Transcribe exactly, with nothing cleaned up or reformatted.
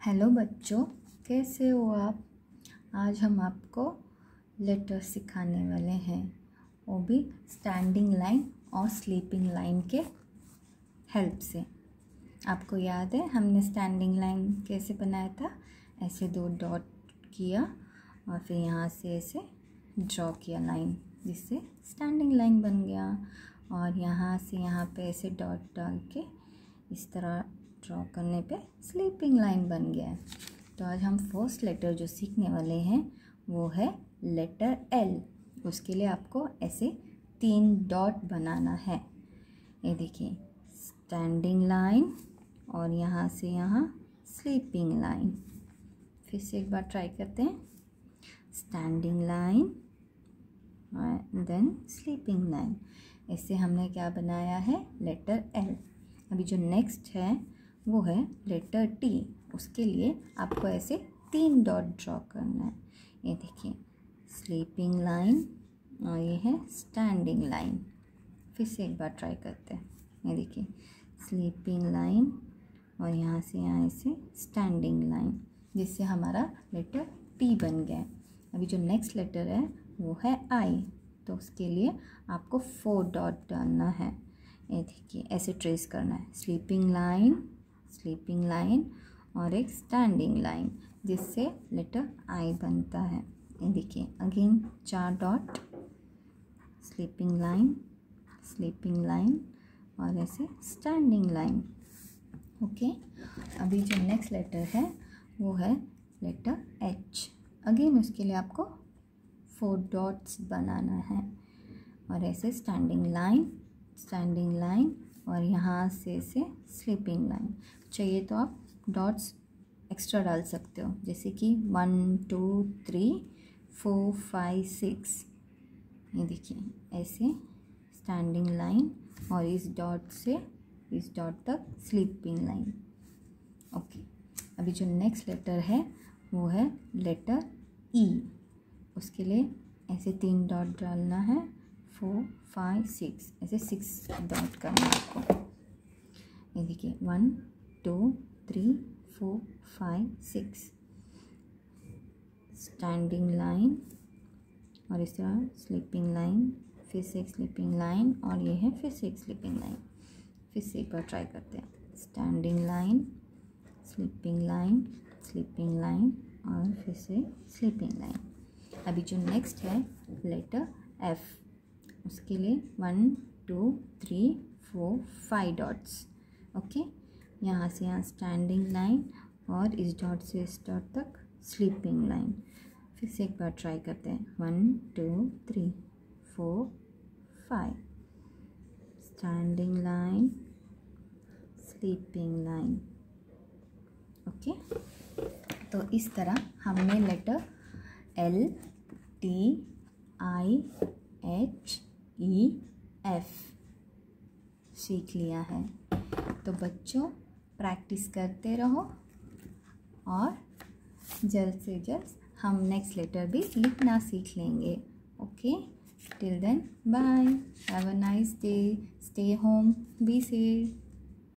Hello बच्चों, कैसे हो आप। आज हम आपको लेटर सिखाने वाले हैं, वो भी स्टैंडिंग लाइन और स्लीपिंग लाइन के हेल्प से। आपको याद है हमने स्टैंडिंग लाइन कैसे बनाया था? ऐसे दो डॉट किया और फिर यहाँ से ऐसे ड्रॉ किया लाइन, जिससे स्टैंडिंग लाइन बन गया। और यहाँ से यहाँ पे ऐसे डॉट डाल के इस तरह ड्रॉ करने पे स्लीपिंग लाइन बन गया है। तो आज हम फर्स्ट लेटर जो सीखने वाले हैं वो है लेटर एल। उसके लिए आपको ऐसे तीन डॉट बनाना है। ये देखिए, स्टैंडिंग लाइन और यहाँ से यहाँ स्लीपिंग लाइन। फिर से एक बार ट्राई करते हैं। स्टैंडिंग लाइन और देन स्लीपिंग लाइन। ऐसे हमने क्या बनाया है? Letter L. अभी जो नेक्स्ट है वो है लेटर टी। उसके लिए आपको ऐसे तीन डॉट ड्रॉ करना है। ये देखिए, स्लीपिंग लाइन और ये है स्टैंडिंग लाइन। फिर से एक बार ट्राई करते हैं। ये देखिए, स्लीपिंग लाइन और यहाँ से यहाँ ऐसे स्टैंडिंग लाइन, जिससे हमारा लेटर टी बन गया है। अभी जो नेक्स्ट लेटर है वो है आई। तो उसके लिए आपको फोर डॉट डालना है। ये देखिए, ऐसे ट्रेस करना है। स्लीपिंग लाइन, स्लीपिंग लाइन और एक स्टैंडिंग लाइन, जिससे लेटर आई बनता है। ये देखिए, अगेन चार dot, sleeping line, sleeping line और ऐसे स्टैंडिंग लाइन। ओके, अभी जो नेक्स्ट लेटर है वो है लेटर एच। अगेन उसके लिए आपको फोर डॉट्स बनाना है और ऐसे स्टैंडिंग लाइन, स्टैंडिंग लाइन और यहाँ से से स्लीपिंग लाइन। चाहिए तो आप डॉट्स एक्स्ट्रा डाल सकते हो, जैसे कि one two three four five six. ये देखिए, ऐसे स्टैंडिंग लाइन और इस डॉट से इस डॉट तक स्लीपिंग लाइन। ओके, अभी जो नेक्स्ट लेटर है वो है लेटर ई। उसके लिए ऐसे तीन डॉट डालना है, फोर फाइव सिक्स, ऐसे सिक्स डॉट करना है आपको। ये देखिए, one two three four five six, standing line और इस तरह स्लीपिंग लाइन, फिर से एक स्लीपिंग लाइन और ये है फिर से एक स्लीपिंग लाइन। फिर से एक बार ट्राई करते हैं। Standing line, sleeping line, sleeping line और फिर से स्लीपिंग लाइन। अभी जो नेक्स्ट है लेटर एफ। उसके लिए one two three four five dots. Okay, यहाँ से यहाँ स्टैंडिंग लाइन और इस डॉट से इस डॉट तक स्लीपिंग लाइन। फिर से एक बार ट्राई करते हैं। One two three four five, standing line, sleeping line. Okay, तो इस तरह हमने letter L, T, I, H, E, F सीख लिया है। तो बच्चों, प्रैक्टिस करते रहो और जल्द से जल्द हम नेक्स्ट लेटर भी लिखना सीख लेंगे। Okay, till then bye, have a nice day, stay home, be safe.